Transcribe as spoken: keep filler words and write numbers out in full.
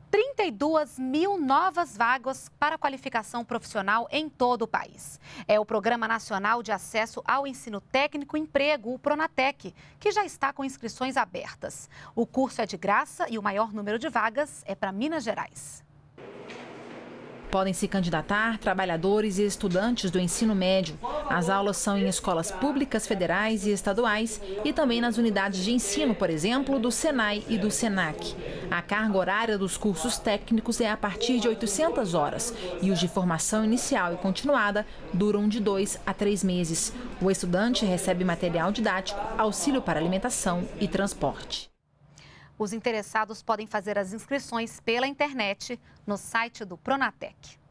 trinta e duas mil novas vagas para qualificação profissional em todo o país. É o Programa Nacional de Acesso ao Ensino Técnico e Emprego, o Pronatec, que já está com inscrições abertas. O curso é de graça e o maior número de vagas é para Minas Gerais. Podem se candidatar trabalhadores e estudantes do ensino médio. As aulas são em escolas públicas, federais e estaduais e também nas unidades de ensino, por exemplo, do Senai e do Senac. A carga horária dos cursos técnicos é a partir de oitocentas horas e os de formação inicial e continuada duram de dois a três meses. O estudante recebe material didático, auxílio para alimentação e transporte. Os interessados podem fazer as inscrições pela internet no site do Pronatec.